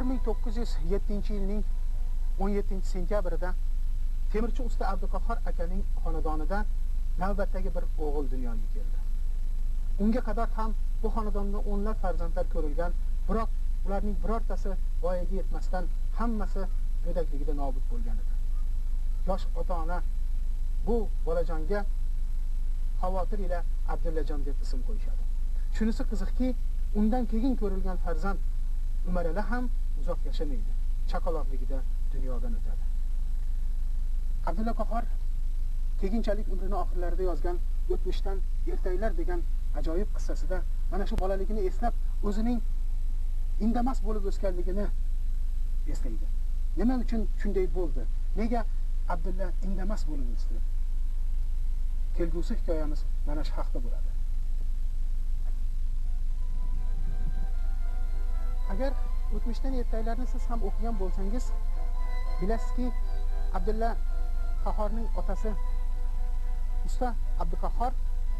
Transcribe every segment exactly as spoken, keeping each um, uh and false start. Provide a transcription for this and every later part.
ming to'qqiz yuz yettinchi yilning o'n yettinchi sentyabrida temirchi usta Abduqahhor akaning xonadonida navbatdagi bir o'g'il dunyoga keldi. Unga qadar ham bu xonadonda o'nlab farzandlar ko'rilgan, biroq ularning birortasi voyaga yetmasdan hammasi go'dakligida nobud bo'lgan edi. Yosh ota-ona bu bolajonga xavotir ila Abdullajon deb ism qo'yishadi. Shunisi qiziqki, undan keyin ko'rilgan farzand Umarali ham uzoq yashamaydi. Chaqaloqligida dunyodan o'tadi. Abdulla Qahhor keyinchalik umrining oxirlarida yozgan O'tmishdan ertaklar degan ajoyib qissasida mana shu bolaligini eslab, o'zining indamas bo'lib o'sganligini eslaydi. Nima uchun shunday bo'ldi? Nega Abdulla indamas bo'lib o'sdi? Kelgusi hikoyamiz mana shu haqda bo'ladi. Agar O'tmishdan ertaklarni siz ham o'qigan bo'lsangiz, bilasizki, Abdulla Qahhorning otasi usta Abduqahhor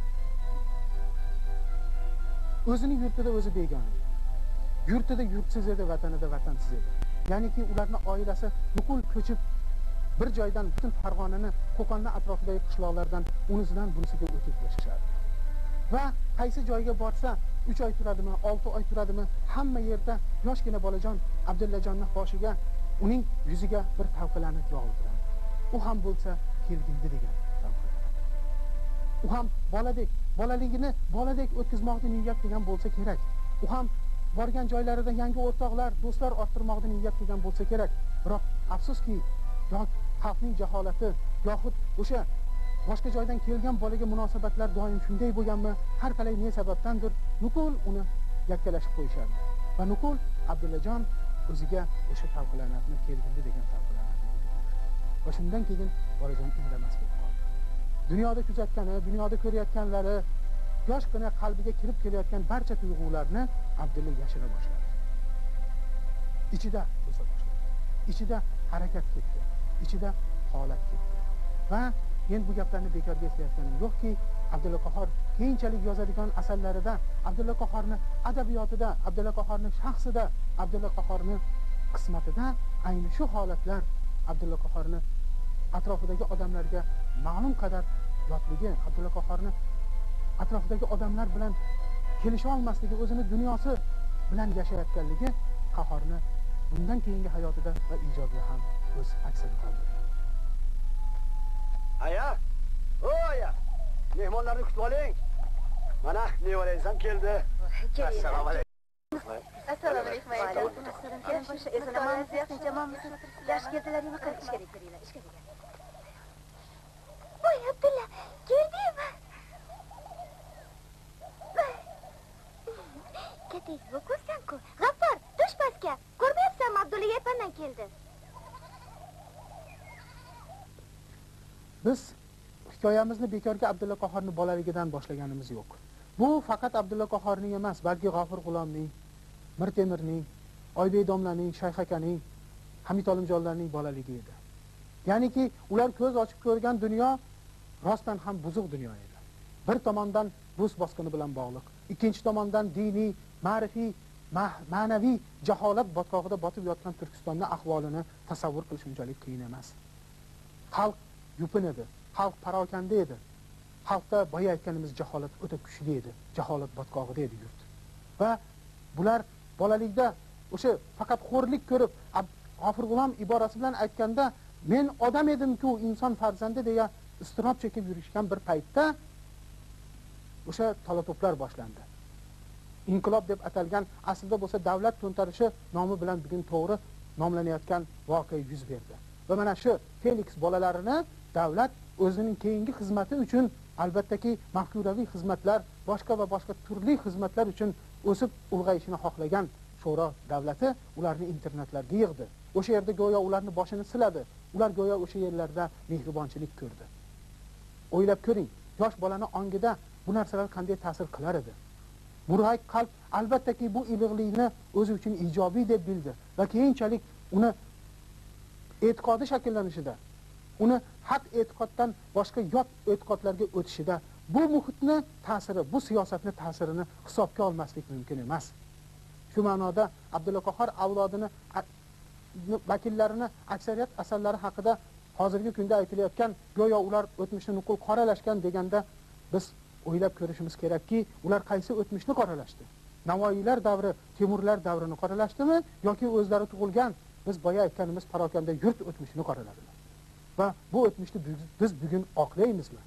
o'zining yurtida o'zi begona. Yurtida yurtsiz edi, vatanida vatansiz edi. Ya'niki ularning oilasi nuqul ko'chib bir joydan butun Farg'onani, Qo'qonni atrofidagi qishloqlardan unisidan bunisiga o'tib yashashardi. Va qaysi joyga borsa, uch oy turadimi, olti oy turadimi, hamma yerda yoshgina bolajon Abdullajonning boshiga, uning yuziga bir tavqilanib yog'iltiradi. U ham bo'lsa kelgindi degan tavqilanadi. U ham boladek, bolaligini boladek o'tkazmoqni niyat qilgan bo'lsa kerak. U ham borgan joylarida yangi o'rtoqlar, do'stlar orttirmoqni niyat qilgan bo'lsa kerak. Biroq afsuski, yoki xalqning jaholati yoxud o'sha boshqa joydan kelgan bolaga munosabatlar doim shunday bo'lganmi, har qalay ne sababdandir nuqul uni yakkalashib qo'yishardi. Va nuqul Abdullajon o'ziga o'sha tavqilanatni kelgindi degan tavqilanatni. Va shundan keyin bolajon indamas bo'lib qoldi. Dunyoda kuzatgani, dunyoda ko'rayotganlari, yoshgina qalbiga kirib kelayotgan barcha tuyg'ularni Abdulla yashira boshladi. Ichida o'sa boshladi. Ichida harakat ketdi. Ichida holat ketdi. Va men bu gaplarni bekorga aytayotganim yo'qki, Abdulla Qahhor keyinchalik yozadigan asarlarida, Abdulla Qahhorning adabiyotida, Abdulla Qahhorning shaxsida, Abdulla Qahhorning qismatida ayni shu holatlar Abdulla Qahhorning atrofidagi odamlarga ma'lum qadar yotligi, Abdulla Qahhorning atrofidagi odamlar bilan kelisha olmasligi, o'zini dunyosi bilan yashayotganligi Qahhorni bundan keyingi hayotida va ijodiga ham o'z aksini qoldirdi. Aya, o aya, mehmonlarni kutib oling. Mana nevarangiz ham keldi. Assalomu alaykum. Assalomu alaykum. Alaykum assalom. Yaxshi, eslamangiz, yaxshi jamoamiz. Yaxshi keldilar, nima qilib ishga ketinglar, ishga degan. Voy Abdulla, keldingmi? Katangiz bo'qursan-ku. G'affar, tush pastga. Ko'rmayapsanmi, Abdulla yapandan keldi. Biz hikoyamizni bekorga Abdulla Qahhorning bolaligidan boshlaganimiz yo'q. Bu faqat Abdulla Qahhorning emas, balki G'ofur G'ulomning, Mir Temirning, Oybek domlaning, Shayx akaning, Hamid Olimjonlarning bolaligi edi. Ya'niki ular ko'z ochib ko'rgan dunyo rostdan ham buzuq dunyo edi. Bir tomondan rus bosqini bilan bog'liq, ikkinchi tomondan diniy, ma'rifiy, ma'naviy jaholat botqog'ida botib yotgan Turkistonning ahvolini tasavvur qilish unchalik qiyin emas. Xalq yupin edi, xalq parokanda edi. Xalqda boya aytganimiz jaholat o'ta kuchli edi, jaholat botqog'ida edi yurt. Va bular bolalikda o'sha faqat xo'rlik ko'rib, G'ofur G'ulom iborasi bilan aytganda, men odam edim-ku, inson farzandi deya istirob chekib yurishgan bir paytda o'sha talato'plar boshlandi. Inqilob deb atalgan, aslida bo'lsa davlat to'ntarishi nomi bilan bugun to'g'ri nomlanayotgan voqea yuz berdi. Va mana shu Felix bolalarini davlat o'zining keyingi xizmati uchun, albattaki mafkuraviy xizmatlar, boshqa va boshqa turli xizmatlar uchun o'sib ulg'ayishini xohlagan sho'ro davlati ularni internatlarga yig'di. O'sha yerda go'yo ularni boshini siladi. Ular go'yo o'sha yerlarda mehribonchilik ko'rdi. O'ylab ko'ring, yosh bolaning ongida bu narsalar qanday ta'sir qilar edi? Murg'ayib qalb albattaki bu iliqlikni o'zi uchun ijobiy deb bildi va keyinchalik uni e'tiqodi shakllanishida, uni haq e'tiqoddan boshqa yot e'tiqodlarga o'tishida bu muhitni ta'siri, bu siyosatni ta'sirini hisobga olmaslik mumkin emas. shu ma'noda Abdulla Qahhor avlodini vakillarini aksariyat asarlari haqida hozirgi kunda aytilayotgan go'yo ular o'tmishni nuqul qoralashgan deganda biz o'ylab ko'rishimiz kerakki, ular qaysi o'tmishni qoralashdi? Navoiylar davri, Temurlar davrini qoralashdimi yoki o'zlari tug'ilgan biz boya aytganimiz parokanda yurt o'tmishini qoraladilar? Va bu o'tmishni biz bugun oqlaymizmi?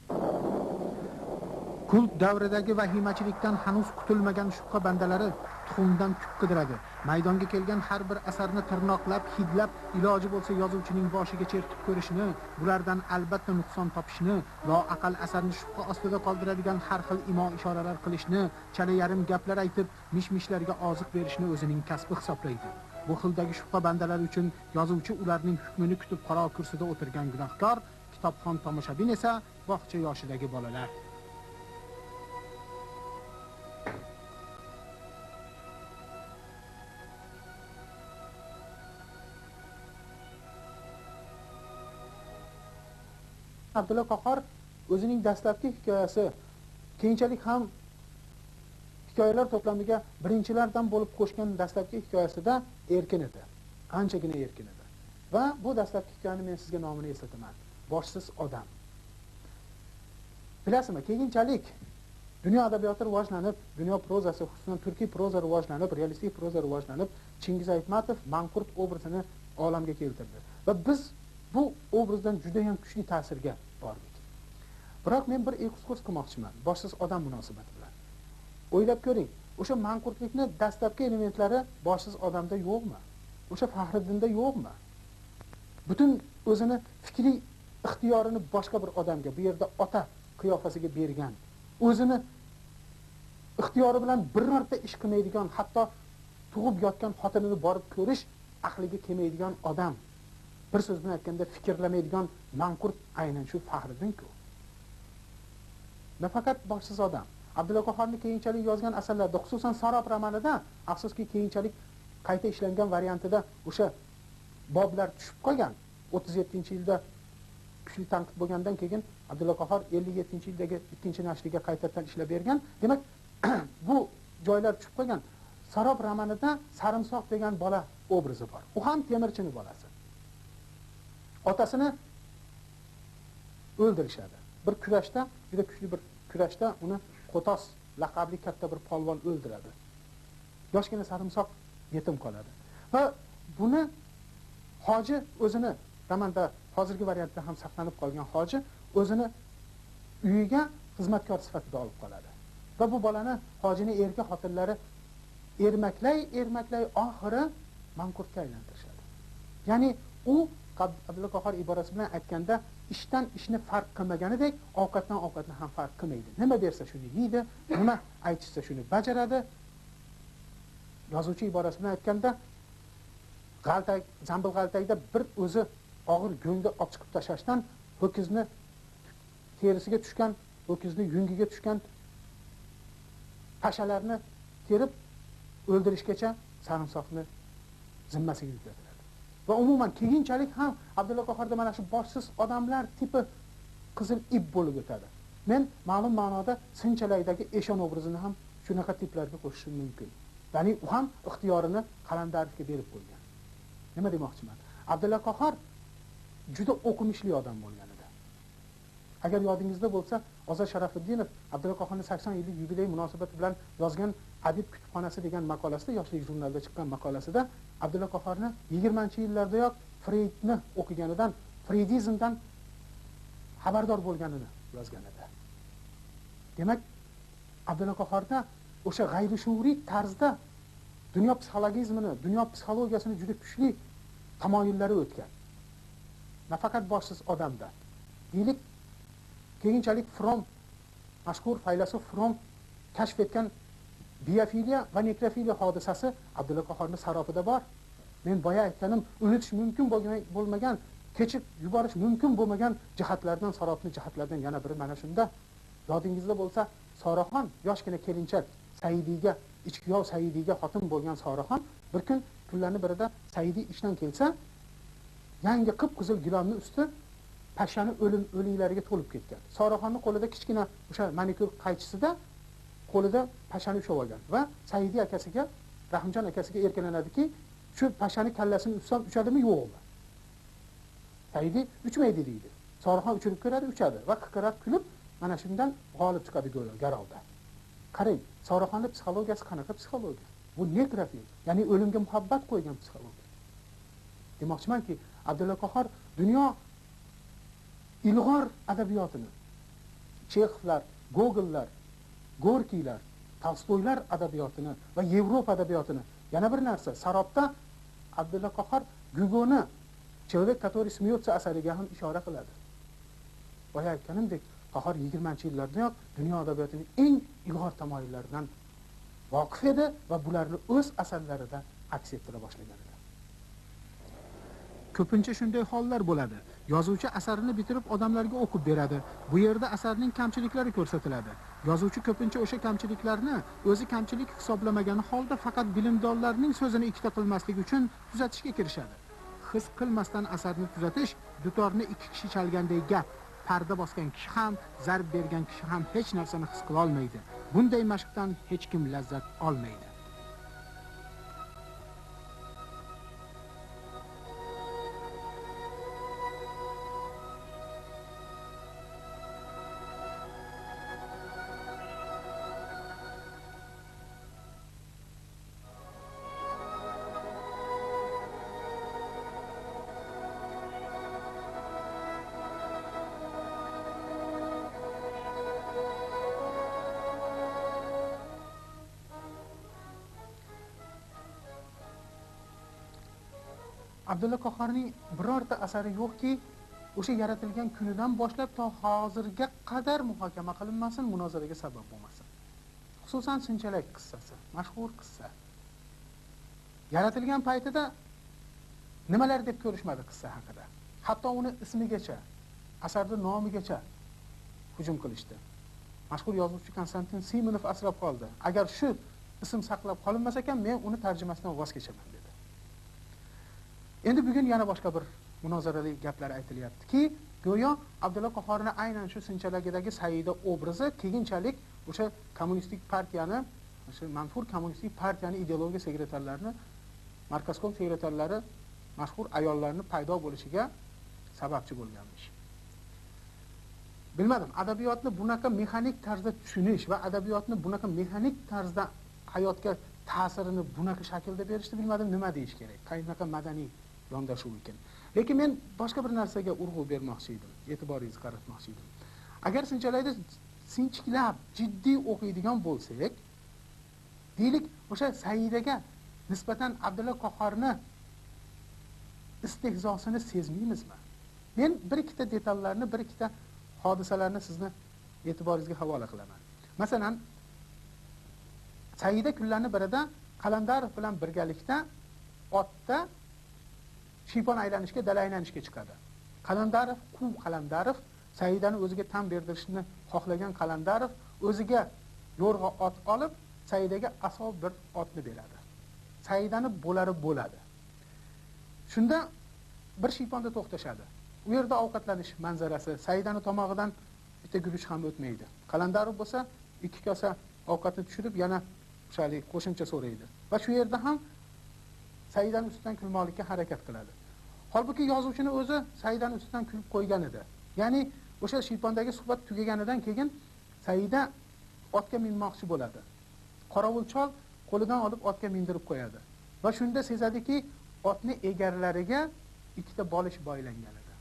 Kult davridagi vahimachilikdan hanuz qutilmagan shubha bandalari tuxumdan kuk qidiradi. Maydonga kelgan har bir asarni tirnoqlab, hidlab, iloji bo'lsa yozuvchining boshiga chertib ko'rishni, bulardan albatta nuqson topishni, loaqal asarni shubha ostida qoldiradigan har xil imo ishoralar qilishni, chala yarim gaplar aytib, mish-mishlarga oziq berishni o'zining kasbi hisoblaydi. Bu xildagi shubha bandalari uchun yozuvchi ularning hukmini kutib qaro kursida o'tirgan gunohkor, kitobxon tomoshabin esa bog'cha yoshidagi bolalar. Abdulla Qahhor o'zining dastlabki hikoyasi, keyinchalik ham hikoyalar to'plamiga birinchilardan bo'lib qo'shgan dastlabki hikoyasida erkin edi. Anchagina erkin edi. Va bu dastlabki hikoyani men sizga nomini eslataman. Boshsiz odam. Bilasizmi, keyinchalik dunyo adabiyoti rivojlanib, dunyo prozasi, xususan turkiy proza rivojlanib, realistik proza rivojlanib, Chingiz Aytmatov Manqurt obrazini olamga keltirdi. Va biz bu obrazdan juda ham kuchli ta'sirga bordik. Biroq men bir ekskurs qilmoqchiman, boshsiz odam munosabati bilan. O'ylab ko'ring, o'sha manqurtlikni dastlabki elementlari boshsiz odamda yo'qmi? O'sha Fahriddinda yo'qmi? Butun o'zini fikriy ixtiyorini boshqa bir odamga, bu yerda ota qiyofasiga bergan, o'zini ixtiyori bilan bir marta ish qilmaydigan, hatto tug'ib yotgan xotinini borib ko'rish aqliga kelmaydigan odam. Bir so'z bilan aytganda fikrlamaydigan manqurt aynan shu Fahriddin-ku. Nafaqat boshsiz odam. Abdulla Qahhorning keyinchalik yozgan asarlarida, xususan Sarob romanida, afsuski keyinchalik qayta ishlangan variantida o'sha boblar tushib qolgan. o'ttiz yettinchi yilda kuchli tanqid bo'lgandan keyin Abdulla Qahhor ellik yettinchi yildagi ikkinchi nashriga qaytadan ishlab bergan. Demak, bu joylar tushib qolgan. Sarob romanida Sarimsoq degan bola obrazi bor. U ham temirchining bolasi. Otasini o'ldirishadi. Bir kurashda, juda kuchli bir kurashda uni Qo'tos laqabli katta bir polvon o'ldiradi. Yoshgina Sarimsoq yetim qoladi. Va buni hoji o'zini, romanda hozirgi variantda ham saqlanib qolgan hoji o'zini uyiga xizmatkor sifatida olib qoladi. Va bu bolani hojining erka xotinlari ermaklay, ermaklay oxiri manqurtga aylantirishadi. Ya'ni u Abdulla Qahhor iborasi bilan aytganda ishdan ishni farq qilmaganidek, ovqatdan ovqatni ham farq qilmaydi. Nima bersa shuni yeydi, nima aytishsa shuni bajaradi. Yozuvchi iborasi bilan aytganda g'altak, zambil g'altakda bir o'zi og'ir go'ngda olib chiqib tashlashdan ho'kizni terisiga tushgan, ho'kizni yungiga tushgan pashalarni terib o'ldirishgacha Sarimsoqni zimmasiga yuklatiladi. Va umuman keyinchalik ham Abdulla Qahhorda mana shu boshsiz odamlar tipi qizil ip bo'lib o'tadi. Men ma'lum ma'noda Sinchalaydagi Eshon obrazini ham shunaqa tiplarga qo'shishim mumkin. Ya'ni u ham ixtiyorini Qalandarovga berib qo'ygan. Nima demoqchiman? Abdulla Qahhor juda o'qimishli odam bo'lgan edi. Agar yodingizda bo'lsa, Ozod Sharafiddinov Abdulla Qahhorning sakson yillik yubiley munosabati bilan yozgan Adib kutubxonasi degan maqolasida, Yoshlik jurnalida chiqqan maqolasida Abdulla Qahhorni yigirmanchi yillardayoq Freydni o'qiganidan, Freydizmdan xabardor bo'lganini yozgan edi. Demak, Abdulla Qahhorda o'sha g'ayrishuuriy tarzda dunyo psixologizmini, dunyo psixologiyasini juda kuchli tamoyillari o'tgan. Nafaqat boshsiz odamda. Deylik, keyinchalik Fromm, mashhur faylasuf Fromm kashf etgan biofiliya va nekrofiliya hodisasi Abdulla Qahhorning sarofida bor. Men boya aytganim, unutish mumkin bo'lmagan, kechib yuborish mumkin bo'lmagan jihatlardan, sarofning jihatlaridan yana biri mana shunda. Yodingizda bo'lsa, Soraxon, yoshgina kelinchak Saidiyga, ichkiyov Saidiyga xotin bo'lgan Soraxon bir kun kunlarning birida Saidi ishdan kelsa, yangi qip-qizil gilomning usti pashani o'lim o'liklariga to'lib ketgan. Soraxonning qo'lida kichkina o'sha manikyur qaychisida qo'lida pashani ushlab olgan va Saidi akasiga Rahimjon akasiga erkalanadiki, shu pashani kallasini utsam uchadimi yo'qmi? Saidi uchmaydi deydi. Soriqxon uchirib ko'radi, uchadi va qiqirab kulib, mana shundan g'olib chiqadi go'yo garovda. Qarang, Soriqxonning psixologiyasi qanaqa psixologiya? Bu nekrofilik, ya'ni o'limga muhabbat qo'ygan psixologiya. Demoqchimanki, Abdulla Qahhor dunyo ilg'or adabiyotini, Chexovlar, Gogollar, Gorkiylar, Tolstoylar adabiyotini va Yevropa adabiyotini, yana bir narsa, Sarobda Abdulla Qahhor Gugoni Человек, который смеется asariga ham ishora qiladi. Boya aytganimdek, Qahhor yigirmanchi yillardayoq dunyo adabiyotining eng ilg'or tamoyillaridan voqif edi va bularni o'z asarlarida aks ettira boshlagan edi. Ko'pincha shunday hollar bo'ladi. Yozuvchi asarini bitirib odamlarga o'qib beradi. Bu yerda asarning kamchiliklari ko'rsatiladi. Yozuvchi ko'pincha o'sha kamchiliklarni o'zi kamchilik hisoblamagani holda faqat bilimdonlarning so'zini ikkita qilmaslik uchun tuzatishga kirishadi. His qilmasdan asarni tuzatish dutorni ikki kishi chalganday gap. Parda bosgan kishi ham, zarb bergan kishi ham hech narsani his qila olmaydi. Bunday mashqdan hech kim lazzat olmaydi. Abdulla Qahhorning birorta asari yo'qki, o'sha yaratilgan kunidan boshlab to hozirga qadar muhokama qilinmasin, munozaraga sabab bo'lmasin. Xususan Sinchilik qissasi, mashhur qissa. Yaratilgan paytida nimalar deb ko'rishmadi qissa haqida. Hatto uni ismigacha, asarning nomigacha hujum qilishdi. Mashhur yozuvchi Konstantin Simonov asrab qoldi. Agar shu ism saqlab qolinmas ekan, men uni tarjimasidan voz kechaman dedi. Endi bugun yana boshqa bir munozarali gaplar aytilyaptiki, go'yo Abdulla Qahhorning aynan shu Sinchilagidagi Saida obrazi keyinchalik o'sha kommunistik partiyani, o'sha manfur kommunistik partiyani ideologiya sekretarlarini, markazkom sekretarlari, mashhur ayollarning paydo bo'lishiga sababchi bo'lganmish. Bilmadim, adabiyotni bunaqa mexanik tarzda tushunish va adabiyotni bunaqa mexanik tarzda hayotga ta'sirini bunaqa shaklda berishni bilmadim, nima deyish kerak. Qanaqa madaniy yondashuv ekan. Lekin men boshqa bir narsaga urg'u bermoqchi edim, e'tiboringizni qaratmoqchi edim. Agar sinchilayda sinchiklab jiddiy o'qiydigan bo'lsak, deylik, o'sha Saidaga nisbatan Abdulla Qahhorni istehzosini sezmaymizmi? Men bir ikkita detallarni, bir ikkita hodisalarni sizni e'tiboringizga havola qilaman. Masalan, Saida kunlarning birida Qalandarov bilan birgalikda otda shiypon aylanishga, dala aylanishga chiqadi. Qalandarov, Quv Qalandarov Saidani o'ziga tan berdirishni xohlagan Qalandarov o'ziga yo'rg'a ot olib, Saidaga asob bir otni beradi. Saidani bo'lari bo'ladi. Shunda bir shiyponda to'xtashadi. U yerda ovqatlanish manzarasi, Saidani tomog'idan bitta guruch ham o'tmaydi. Qalandarov bo'lsa ikki kosa ovqatni tushirib yana o'shalik qo'shimcha so'raydi. Va shu yerda ham Saidani ustidan kulmoqlikka harakat qiladi. Holbuki yozuvchini o'zi Saidani ustidan kulib qo'ygan edi. Ya'ni o'sha shiypondagi suhbat tugaganidan keyin Saida otga minmoqchi bo'ladi. Qorovulchol qo'lidan olib otga mindirib qo'yadi. Va shunda sezadiki, otni egarlariga ikkita bolish boylangan edi.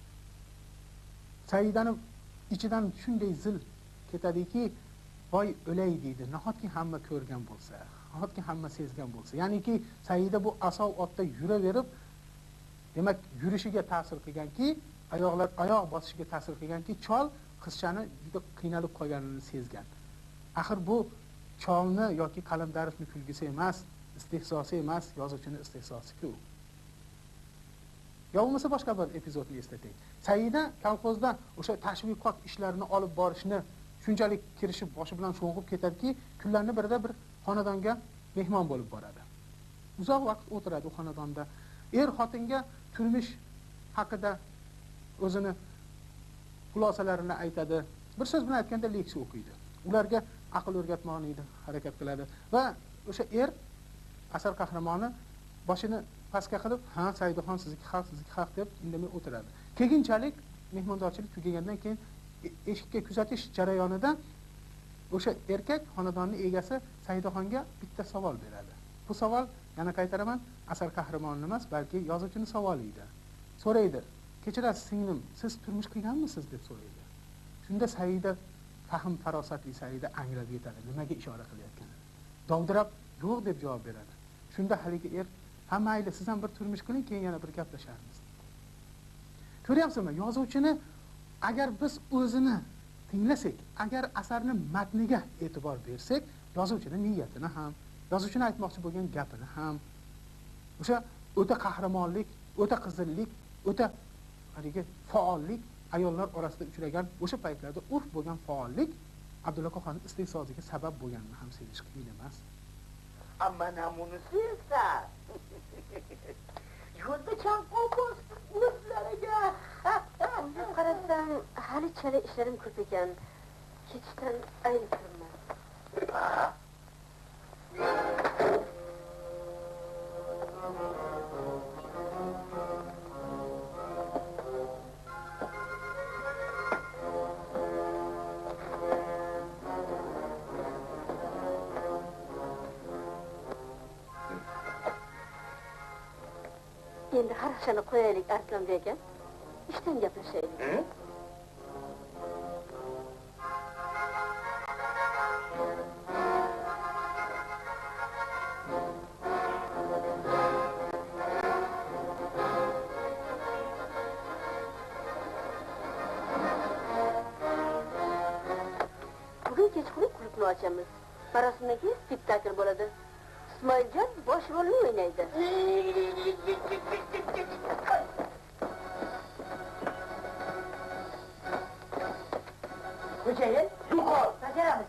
Saidani ichidan shunday zil ketadiki, voy o'lay deydi. Nahotki hamma ko'rgan bo'lsa, nahotki hamma sezgan bo'lsa. Ya'niki Saida bu asov otda yuraverib, demak, yurishiga ta'sir qilganki, oyoqlar oyoq bosishiga ta'sir qilganki, chol qizchani juda qiynalib qolganini sezgan. Axir bu cholni yoki Qalandarovning kulgisi emas, istehzosi emas, yozuvchining istehzosi-ku. Yo bo'lmasa boshqa bir epizodni eslatay. Saida kolxozda o'sha tashviqot ishlarini olib borishni shunchalik kirishib boshi bilan sho'ng'ib ketadiki, kunlarning birida bir xonadonga mehmon bo'lib boradi. Uzoq vaqt o'tiradi u xonadonda. Er xotinga turmush haqida o'zini xulosalarini aytadi. Bir so'z bilan aytganda leksiya o'qiydi. Ularga aql o'rgatmoqni harakat qiladi va o'sha er asar qahramoni boshini pastga qilib, "Ha, Saidaxon sizniki haq, sizniki haq" deb indamay o'tiradi. Keyinchalik mehmondorchilik tugagandan keyin eshikka kuzatish jarayonida o'sha erkak xonadonning egasi Saidaxonga bitta savol beradi. Bu savol, yana qaytaraman, asar qahramoni emas, balki yozuvchining savoli edi. So'raydi: "Kechirasiz singlim, siz turmush qilganmisiz?" deb so'raydi. Shunda Saida, fahm farosatli Saida anglab yetadi, nimaga ishora qilayotganini. Dovdirab "Yo'q" deb javob beradi. Shunda haligi er: "Ha, mayli, siz ham bir turmush qiling, keyin yana bir gaplasharmiz." Ko'ryapsizmi? Yozuvchini agar biz o'zini tinglasak, agar asarning matniga e'tibor bersak, yozuvchining niyatini ham, yozuvchining aytmoqchi bo'lgan gapini ham, o'sha o'ta qahramonlik, o'ta qizillik, o'ta haligi faollik, ayollar orasida uchragan o'sha paytlarda urf bo'lgan faollik Abdulla Qo'qonning istehzoziga sabab bo'lganini ham sezish qiyin emas. Amma namunisi esa yo'lda chanqoq o'zlariga. Unda qarasam, hali chala ishlarim ko'p ekan. Ketishdan ayrilibman. Endi har ishni qo'yaylik Arslonbek aka. İşten gaplashaylik. Bugun kechqurun klubni ochamiz. Marosimdan keyin spektakl bo'ladi. İsmoiljon bosh rolni o'ynaydi. Xo'jayin, yuqor, bajaramiz.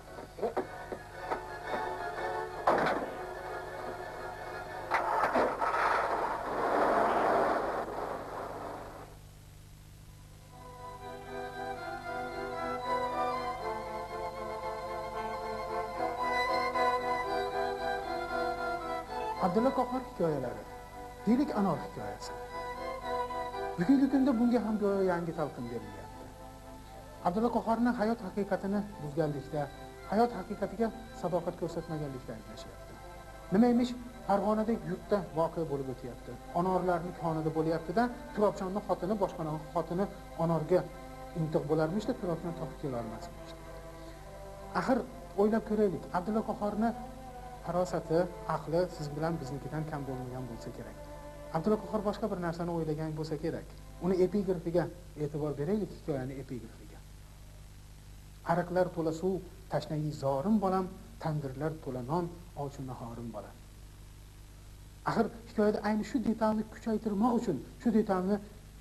Abdulla Qo'qon hikoyalari, Deylik Anor hikoyasi. Bugungi kunda bunga ham go'yo yangi talqin berilyapti. Abdulla Qo'qonning hayot haqiqatini buzganlikda, hayot haqiqatiga sadoqat ko'rsatmaganlikda ayblashyapti. Nima emish, Farg'onadek yurtda voqea bo'lib o'tyapti. Onorlarning qonida bo'lyapti-da, Turobjonning xotini boshqaning xotini Onorga intiq bo'larmish-da, Turobjon topib kela olmasmish. Axir o'ylab ko'raylik, Abdulla Qo'qonning farosati, aqli siz bilan biznikidan kam bo'lmagan bo'lsa kerak. Abdulla Qo'qon boshqa bir narsani o'ylagan bo'lsa kerak. Uni epigrafiga e'tibor beraylik, hikoyaning epigrafiga. Ariqlar to'la suv, tashnayi zorim bolam, tandirlar to'la non, ochun nahorim bolam. Axir hikoyada ayni shu detalni kuchaytirmoq uchun, shu detalni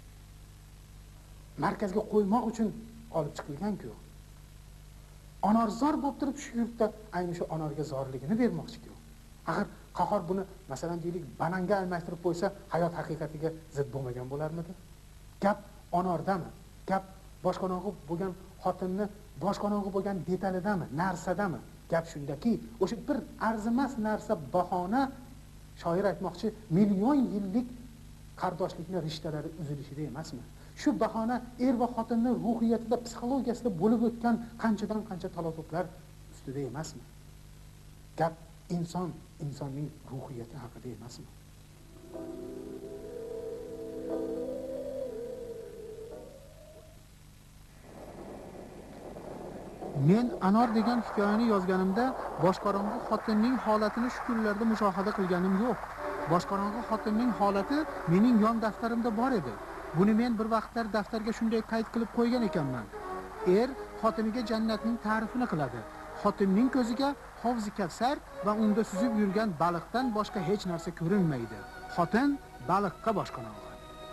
markazga qo'ymoq uchun olib chiqilgan-ku. Onorzor bo'lib turib shu yurtda ayni shu onorga zorligini bermoqchi-ku. Axir Qahor buni, masalan deylik, bananga almashtirib qo'ysa, hayot haqiqatiga zid bo'lmagan bo'larmidi? Gap onordami? Gap boshqonog'i bo'lgan xotinni boshqonog'i bo'lgan detalidami, narsadami? Gap shundaki, o'sha bir arzimas narsa bahona, shoir aytmoqchi, million yillik qardoshlikni rishtalari uzilishida emasmi? Shu bahona er va xotinning ruhiyatida, psixologiyasida bo'lib o'tgan qanchadan qancha talototlar ustida emasmi? Gap inson, insonning ruhiyati haqida emasmi? Men Anor degan hikoyani yozganimda boshqorong'i xotinning holatini shu kunlarda mushohada qilganim yo'q. Boshqorong'i xotinning holati mening yon daftarimda bor edi. Buni men bir vaqtlar daftarga shunday qayd qilib qo'ygan ekanman. Er xotiniga jannatning ta'rifini qiladi. Xotinning ko'ziga Hovzi Kavsar va unda suzib yurgan baliqdan boshqa hech narsa ko'rinmaydi. Xotin baliqqa boshqonog'i.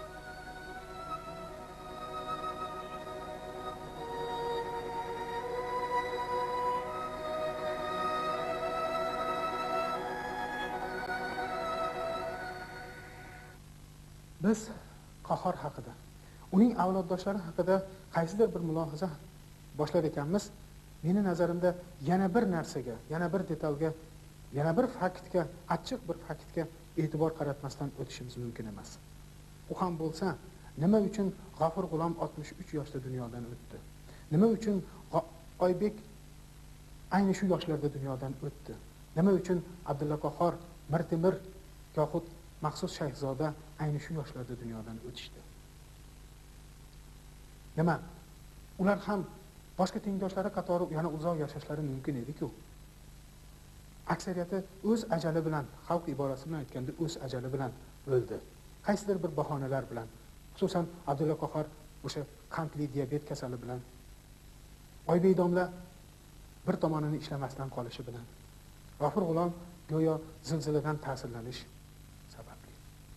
Biz Qahor haqida, uning avloddoshlari haqida qaysidir bir mulohaza boshlar ekanmiz. Meni nazarimda yana bir narsaga, yana bir detalga yana bir faktga, achchiq bir faktga e'tibor qaratmasdan o'tishimiz mumkin emas. U ham bo'lsa, nima uchun G'afur G'ulom oltmish uch yoshda dunyodan o'tdi? Nima uchun Oybek ayni shu yoshlarda dunyodan o'tdi? Nima uchun Abdulla Qahhor, Mirtemir yoxud Maxsus Shayxzoda ayni shu yoshlarda dunyodan o'tishdi? Nima? Ular ham boshqa tengdoshlari qatori yana uzoq yashashlari mumkin edi-ku. Aksariyati o'z ajali bilan, xalq iborasi bilan aytganda o'z ajali bilan o'ldi. Qaysidir bir bahonalar bilan, xususan Abdulla Qahhor o'sha qandli diabet kasali bilan, Oybek domla bir tomonini ishlamasdan qolishi bilan, G'afur G'ulom go'yo zilziladan ta'sirlanish sababli.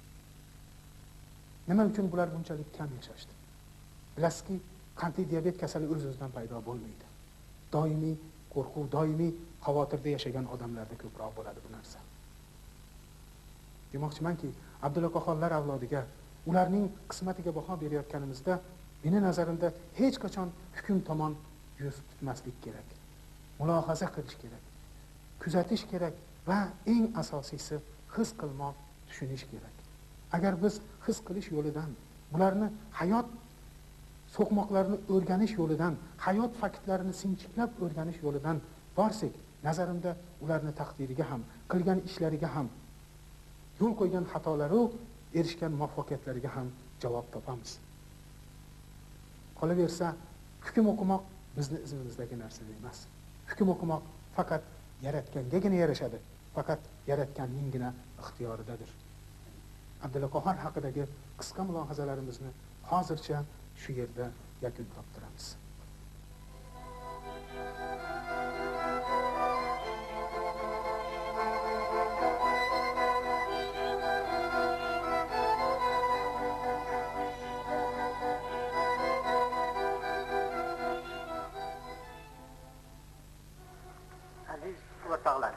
Nima uchun bular bunchalik kam yashashdi? Bilasizki, qandli diabet kasali o'z-o'zidan paydo bo'lmaydi. Doimiy qo'rquv, doimiy xavotirda yashagan odamlarda ko'proq bo'ladi bu narsa. Demoqchimanki, Abdulla Qahhorlar avlodiga, ularning qismatiga baho berayotganimizda, meni nazarimda hech qachon hukm tomon yuz tutmaslik kerak. Mulohaza qilish kerak, kuzatish kerak va eng asosiysi his qilmoq, tushunish kerak. Agar biz his qilish yo'lidan, bularni hayot so'qmoqlarini o'rganish yo'lidan, hayot faktlarini sinchiklab o'rganish yo'lidan borsak, nazarimda ularni taqdiriga ham, qilgan ishlariga ham, yo'l qo'ygan xatolari, erishgan muvaffaqiyatlariga ham javob topamiz. Qolaversa, hukm o'qimoq bizni izimizdagi narsa emas. Hukm o'qimoq faqat yaratgangagina yarashadi, faqat yaratganninggina ixtiyoridadir. Abdulla Qahhor haqidagi qisqa mulohazalarimizni hozircha shu yerda yakun toptiramiz. Aziz o'rtoqlar,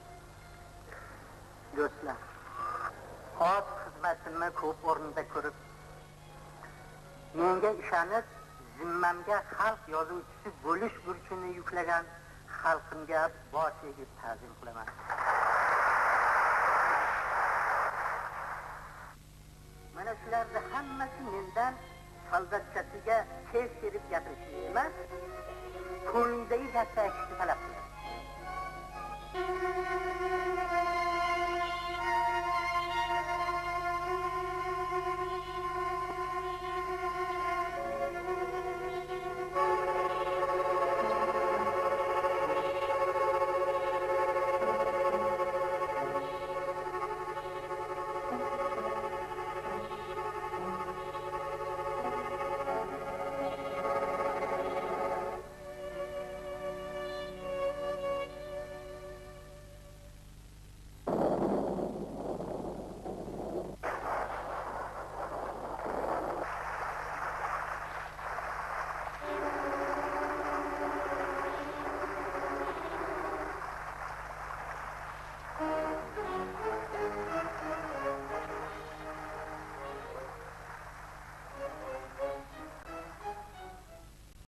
do'stlar, oz xizmatimni ko'p o'rnida ko'rib, menga ishonib, zimmamga xalq yozuvchisi bo'lish burchini yuklagan xalqimga bosh egib ta'zim qilaman. Mana shularni hammasi mendan soldatchasiga tez kelib gapirishni emas, ko'nglingdagi gapni aytishni talab qiladi.